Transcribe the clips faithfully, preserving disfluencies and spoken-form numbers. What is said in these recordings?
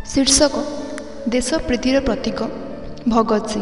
शीर्षक देशप्रीतिर प्रतीक भगत सिंह।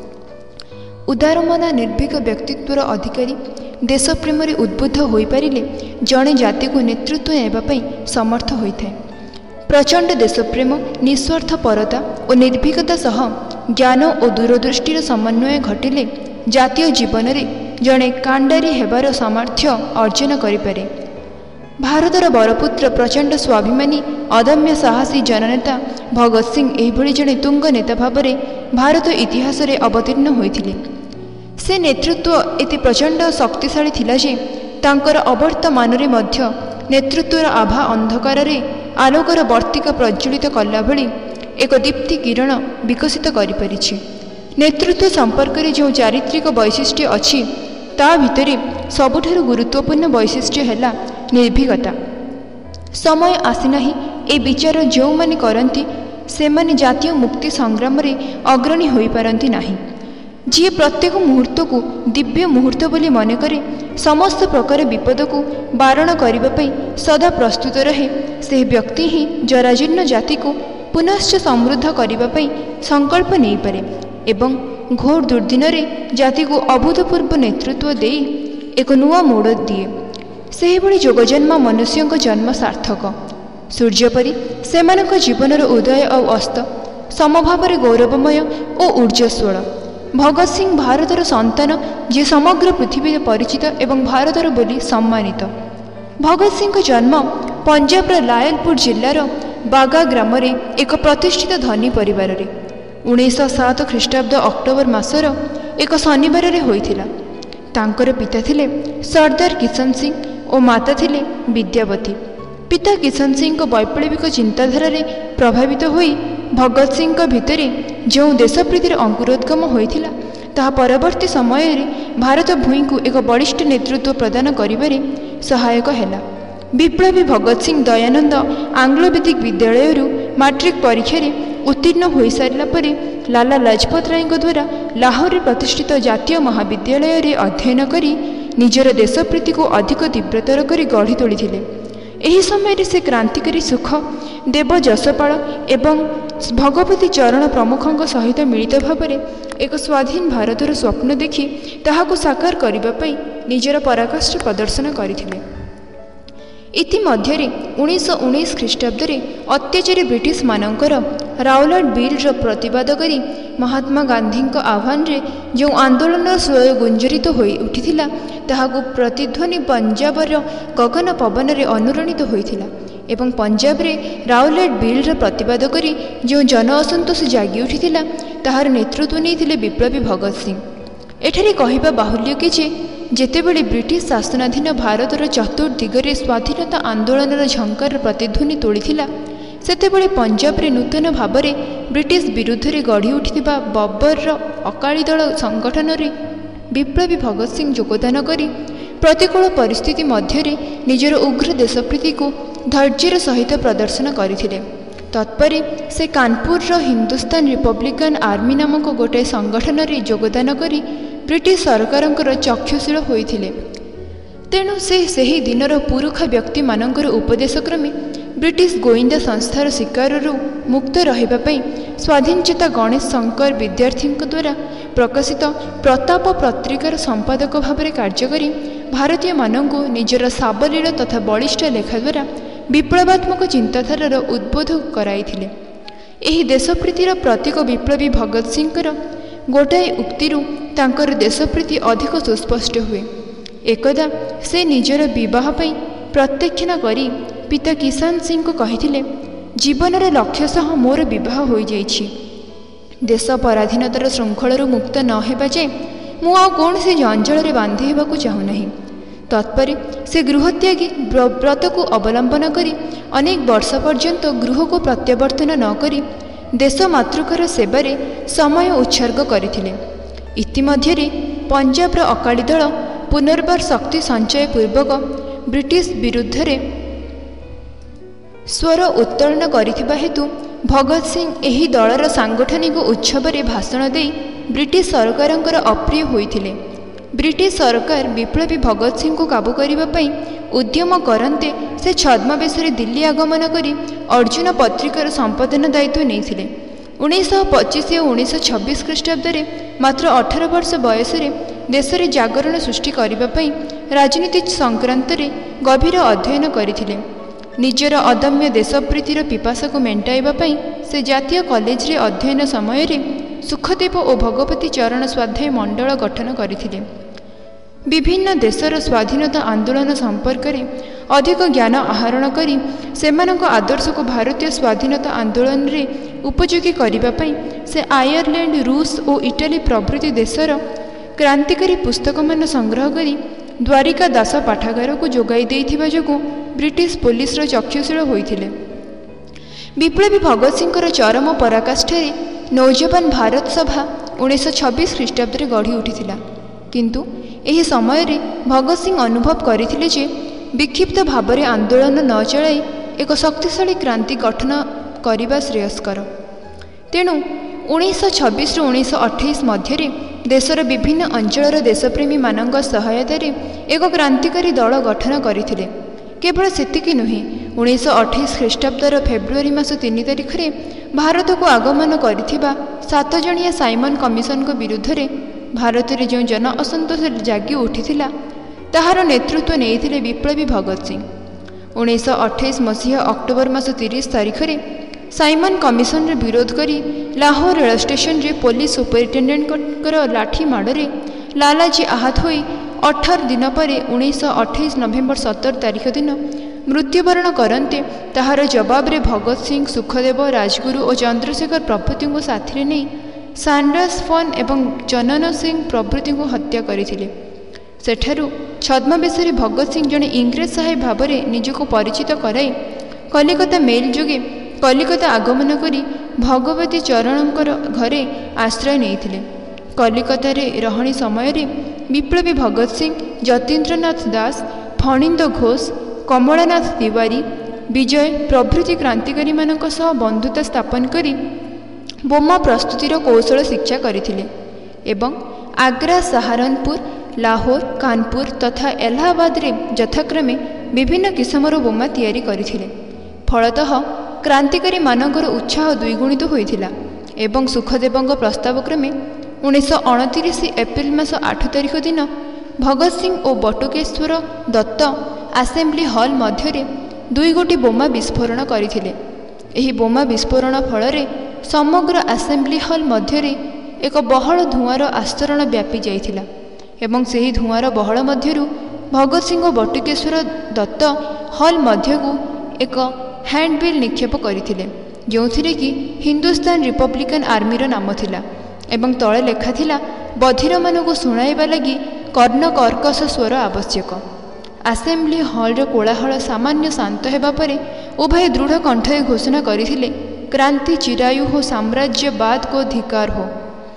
उदारमना निर्भीक व्यक्तित्वर अधिकारी देशप्रेम उद्बुद्ध हो पारे जड़े जाति को नेतृत्व नेबापी समर्थ होता है। प्रचंड देशप्रेम निस्वार्थपरता और निर्भीकता सह ज्ञान और दूरदृष्टिर समन्वय घटिले जातीय जीवन में जड़े कांडारी हेबार सामर्थ्य अर्जन करें। भारतर बरपुत्र प्रचंड स्वाभिमानी अदम्य साहसी जननेता भगत सिंह एभली जड़े तुंग नेता भाव में भारत इतिहास रे अवतीर्ण होइथिले। से नेतृत्व एति प्रचंड शक्तिशाली थिला जे तांकर अवर्तमान रे मध्य नेतृत्वर आभा अंधकार रे आलोकर वर्तिका प्रज्वलित कला भली एक दीप्ति किरण विकसित करि परिछि। नेतृत्व संपर्क में जो चारित्रिक वैशिष्ट्य अच्छी ता भितरे सबुठारु गुरुत्वपूर्ण वैशिष्ट्य हैला निर्भीकता। समय आसीना ए विचार जो माने करती से माने जातीय मुक्ति संग्राम रे अग्रणी होई पारंती नाही। जी प्रत्येक मुहूर्त को दिव्य मुहूर्त बोली मन करे समस्त प्रकार विपद को बारण करने सदा प्रस्तुत रहे से व्यक्ति ही जराजीर्ण जाति को पुनश्च समृद्ध करने संकल्प नहीं पारे एवं घोर दुर्दिन रे जाति को अभूतपूर्व नेतृत्व दे एक नुआ मोड़ दिए। से भली जोगजन्मा मनुष्य जन्म सार्थक। सूर्य परी सेमानक जीवनर उदय और अस्त समभाव गौरवमय और ऊर्जस्वल। भगत सिंह भारतर संतान जे समग्र पृथ्वी परिचित एवं भारतर बोली सम्मानित। भगत सिंह जन्म पंजाब लायलपुर जिलार बागा ग्राम एक प्रतिष्ठित धनी परिवार रे उन्नीस सात ख्रीष्टाब्द अक्टोबर मासर एक शनिवार रे होइथिला। तांकर पिता थिले सरदार किशन सिंह और माता थिले विद्यावती। पिता किशन सिंह को वैप्लविक चिंताधारा रे प्रभावित होई भगत सिंह भितरे जो देशप्रीतिर अंकुरोद्गम होइथिला ताहा परवर्ती समय रे भारत भूमि को एक बलिष्ठ नेतृत्व प्रदान करिबारे सहायक हैला। विप्लवी भगत सिंह दयानंद आंग्ल वैदिक विद्यालय मैट्रिक परीक्षा रे उत्तीर्ण हो सारा पर लाला लाजपत राय द्वारा लाहौर प्रतिष्ठित जातीय महाविद्यालय रे अध्ययन करी निजर देशप्रीति को अधिक तीव्रतर कर गढ़ी तोड़ी। एही समय से क्रांतिकारी सुख देव जसपाल एवं भगवती चरण प्रमुखों सहित मिलित भाव एक स्वाधीन भारतर स्वप्न देखि ताहाको साकार करने निजर पराकाष्ठ प्रदर्शन करथिले। इतिमध्य उन्नीस उन्नीस ख्रीष्टाब्द अत्याचारी ब्रिटिश मानकर राउलाट बिल प्रतिवाद करी महात्मा गांधी आह्वान रे जो आंदोलन स्वय गुंजरित हो उठिथिला ताहाको प्रतिध्वनि पंजाबर गगन पवन रे अनुरणित होइथिला एवं पंजाब रे राउलाट बिल प्रतिवाद करी जो जन असंतोष जागी उठिथिला ताहार नेतृत्व नहीं विप्लवी भगत सिंह। एठारे कहिबा बाहुल्य कि जे जेतेबेले ब्रिटिश शासनाधीन भारतर चतुर्दिगरे स्वाधीनता आंदोलन झंकार प्रतिध्वनि तोड़ीथिला सेतेबेले पंजाब रे नूतन भाव में ब्रिटिश विरुद्ध रे गढ़ी उठिथिबा बब्बर अकाली दल संगठन रे विप्लवी भगत सिंह योगदान करी प्रतिकूल परिस्थिति मध्य निजर उग्र देशप्रीति को धैर्यर सहित प्रदर्शन करथिले। तत्परे से कानपुर हिंदुस्तान रिपब्लिकन आर्मी नामक गोटे संगठन रे योगदान करी ब्रिटिश सरकार चक्षुशील होइथिले। तेणु से सही दिनर पुरुखा व्यक्ति मानकर उपदेश क्रमे ब्रिटिश गोइंदा संस्थार शिकारु मुक्त रहिबापई स्वाधीनचेता गणेश शंकर विद्यार्थी द्वारा प्रकाशित प्रताप पत्रिकार संपादक भाव में कार्य करी भारतीय मानक निजर सावलील तथा बलिष्ठ लेखा द्वारा विप्लवात्मक चिंताधारार उद्बोध कराइथिले। एही देशप्रीतिर प्रतीक विप्लवी भगत सिंहर गोटाए उक्तिरु तांकर देशप्रीति अधिक सुस्पष्ट हुए। एकदा से निजर विवाह पई प्रत्यक्षना करी पिता किशन सिंह को कहिथिले जीवन रे लक्ष्य सह मोर विवाह हो जाइछि। देश पराधीनतार श्रृंखलरू मुक्त न हेबा जे मु आ कौनसी जंजाल रे बांधि हेबाकु चाहू नहीं। तत्परे से गृहत्यागी व्रत को अवलंबन करी अनेक वर्ष पर्यंत गृह को प्रत्यावर्तन न करी देश मातृकार सेवारे समय उत्सर्ग करथिले। इतिमध्य पंजाब अकाली दल पुनर्बार शक्ति संचय पूर्वक ब्रिटिश विरुद्ध रे स्वर उत्तोलन करिथिबा हेतु भगत सिंह एही दलर सांगठनिक उत्सव रे भाषण दे ब्रिटिश सरकारंकर अप्रिय होइथिले। ब्रिटिश सरकार विप्लवी भगत सिंह को काबू करने उद्यम करते से छद्मवेश दिल्ली आगमन कर अर्जुन पत्रिकार संपादन दायित्व नहीं। उन्नीस पच्चीस और उन्नीस छब्बीस ख्रीष्टाब्द मात्र अठारह वर्ष बयस देश में जागरण सृष्टि करने राजनीति संक्रांत गभीर अध्ययन करथिले। निजर अदम्य देशप्रीतिर पिपासा को मेटाइबापी से जातीय कॉलेज रे अध्ययन समय सुखदेव और भगवती चरण स्वाध्याय मंडल गठन करथिले। विभिन्न देशर स्वाधीनता आंदोलन संपर्क में अधिक ज्ञान आहरण करी सेमानक आदर्श को भारतीय स्वाधीनता आंदोलन रे उपयोगी करने से आयरलैंड, रूस और इटाली प्रभृति देशर क्रांतिकारी पुस्तक मान संग्रह करी द्वारिका दास पाठागार को जोगाई देइथिबा जोगु ब्रिटिश पुलिस चक्षुशील होइथिले। विप्लवी भगत सिंह चरम पराकाष्ठारे नौजवान भारत सभा उन्नीस छब्बीस ख्रीष्टाब्द गढ़ी उठिथिला। किंतु एही समय रे भगत सिंह अनुभव करथिले जे विक्षिप्त भाव में आंदोलन न चलाई एक शक्तिशाली क्रांति गठन करने श्रेयस्कर। तेणु उन्नीस छब्बीस उन्नीस अठाईस मध्य देशर विभिन्न अंचल देशप्रेमी मानक सहायतार एक क्रांतिकारी दल गठन करथिले। केवल सेतिकी नुहे, उन्नीस अठाईस ख्रीष्टाब्दर फेब्रुआरी मास तीन तारिख में भारत को आगमन करथिबा सात जणिया साइमन कमिशन विरुद्ध रे भारत में जो जन असंतोष जागी उठिथिला ताहार नेतृत्व नेइथिले विप्लवी भगत सिंह। उन्नीस अठाईस मसीहा अक्टोबर मास तीस तारिख में साइमन कमिशन रे विरोध करी लाहौर रेल स्टेशन रे पुलिस सुपरिटेडेंट लाठी माड़े लालाजी आहत होई अठारह दिन पर उन्नीस अठाईस नवेम्बर सतर तारिख दिन मृत्युवरण करते ताहार जवाब रे भगत सिंह, सुखदेव, राजगुरु और चंद्रशेखर प्रभृति को साथी नहीं सैंडर्स फन एवं जनन सिंह प्रभृति को हत्या करथिले। सेठारु छद्मवेश भगत सिंह जड़े इंग्रेज साहेब भाव में निजक परिचित कराई कलिकता मेल जोगे कलिकता आगमन करी भगवती चरणकर घरे आश्रय नहीं। कलिकता रहणी समय विप्लवी भगत सिंह, जतीन्द्रनाथ दास, फणींद घोष, कमलानाथ तिवारी, विजय प्रभृति क्रांतिकारी मानक सह बंधुता स्थापन करी बोमा प्रस्तुतिर कौशल शिक्षा करथिले एवं आग्रा, सहारनपुर, लाहौर, कानपुर तथा इलाहाबाद रे यथाक्रमे विभिन्न किस्मर बोमा तैयारी करथिले। फलतः क्रांतिकारी मानकर उत्साह द्विगुणित होइथिला एवं सुखदेवଙ୍କ प्रस्ताव क्रमे उन्नीस अणतीस एप्रिल मास आठ तारिख दिन भगत सिंह और बटुकेश्वर दत्त आसेम्बली हॉल मध्य दुई गोटी बोमा विस्फोरण करथिले। एही बोमा विस्फोरण फल समग्र आसेम्बली हॉल मध्य एक बहल धुआंर आस्तरण व्यापी जाइथिला एवं ସେହି धुआंर बहल मध्यरु भगत सिंह और बटुकेश्वर दत्त हॉल मध्य को एक हैंडबिल निक्षेप करथिले जोथिरे कि हिंदुस्तान रिपब्लिकन आर्मीर नाम थिला एवं तळे लेखा थिला बधिर मानकु सुनाइबा लागि कर्ण कर्कश स्वर आवश्यक। आसेम्बली हॉल कोलाहल सामान्य शांत हेबा परे उभय दृढ़ कंठरे घोषणा करथिले क्रांति चिरायु हो, साम्राज्यवाद को धिकार हो।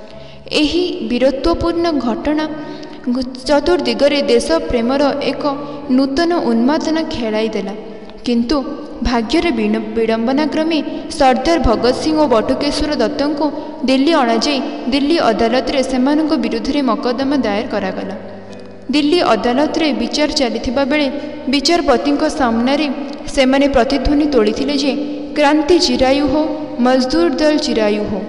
एही वीरत्वपूर्ण घटना चतुर्दिगरे देश प्रेमर एक नूतन उन्मादना खेलाई देला। किंतु भाग्यर विडंबना क्रमे सरदार भगत सिंह और बटुकेश्वर दत्त को दिल्ली अणाई दिल्ली अदालत रे सेमानक विरुद्ध रे मकदमा दायर करागला। दिल्ली अदालत रे विचार चलिथिबा बेले विचारपति सामने सेमाने प्रतिध्वनि तोड़िथिले जे क्रांति चिरायु हो, मजदूर दल चिरायु हो।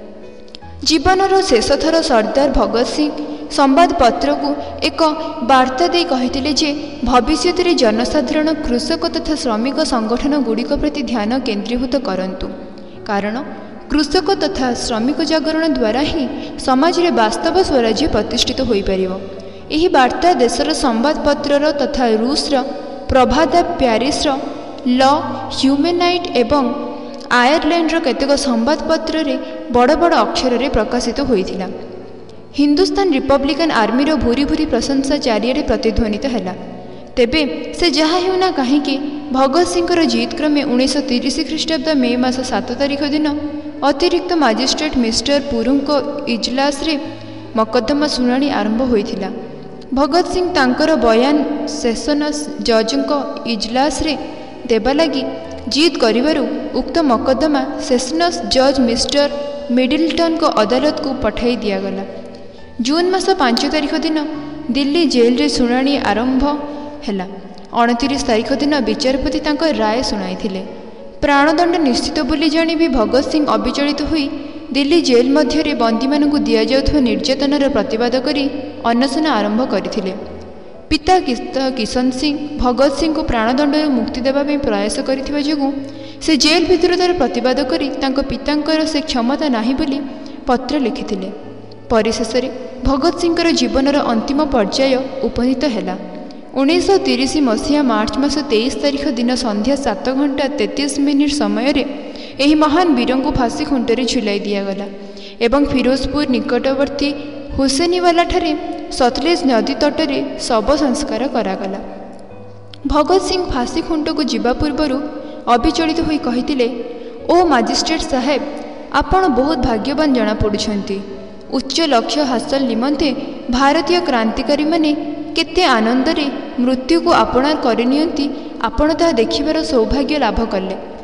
जीवनर शेष थर सरदार भगत सिंह संवादपत्र को एक वार्ता दे कहिथिले जे भविष्य में जनसाधारण कृषक तथा श्रमिक संगठन गुड़िक प्रति ध्यान केन्द्रीभूत करंतु, कारण कृषक तथा श्रमिक जागरण द्वारा ही समाज रे वास्तव स्वराज्य प्रतिष्ठित होई परिबो। एही वार्ता देशर संवादपत्र तथा रूसर प्रभात प्यारिस ल ह्यूमेनाइट एवं आयरलैंड केतेक संवादपत्र रे बड़ बड़ अक्षर रे प्रकाशित होइथिला। हिंदुस्तान रिपब्लिकन आर्मीर भूरी भूरी प्रशंसा चारिआडे प्रतिध्वनित हैला। तेबे से जहा हेउना काहीकि भगत सिंह जीत क्रमे उन्नीस तीस ख्रीष्टाब्द मे मास सात तारिख दिन अतिरिक्त मजिस्ट्रेट मिस्टर पुरुंको इजलास रे मकदमा शुणाणी आरंभ होइथिला। भगत सिंह तांकर बयान सेशनस जजको इजलास रे देबा लगी जीत करिबारु उक्त मकदमा सेशनस जज मिस्टर मिडिल्टन को अदालत को पठाई दियागला। जून मास पांच तारिख दिन दिल्ली जेल रे शुणाणी आरंभ है। अणतीस तारीख दिन विचारपति तांको राय शुणाई। प्राणदंड निश्चित बोली जाणी भी भगत सिंह अविचलित होई दिल्ली जेल मध्य बंदी मानकु दिया जाउथुवा निर्यातनार प्रतिवाद करी अनशन आरंभ करथिले। पिता किशन सिंह भगत सिंह को प्राणदंड मुक्ति देवा प्रयास करथिबा जोगु से जेल भितर तार प्रतिवाद करी तांको पितांकर से क्षमता नाही बोली पत्र लिखिथिले। परिशेष भगत सिंह जीवनर अंतिम पर्याय उपनीत है। उन्नीस तीस मसीहा मार्च मास तेईस तारीख दिन संध्या सात घंटा तैंतीस मिनिट समय यही महान वीर को फांसी खुंटरे झुलाई दिगला एवं फिरोजपुर निकटवर्ती हुसैनीवाला ठारे सतलेज नदी तटरे शव संस्कार करागला। भगत सिंह फांसी खुंट को जीवा पूर्वर अविचलित होई कहिथिले, ओ मजिस्ट्रेट साहेब, आपण बहुत भाग्यवान जना पड़ुछंती। उच्च लक्ष्य हासिल निमंते भारतीय क्रांतिकारी माने केते आनंदरे मृत्यु को आपणार करिनियंती आपण ता देखिबार सौभाग्य लाभ कले।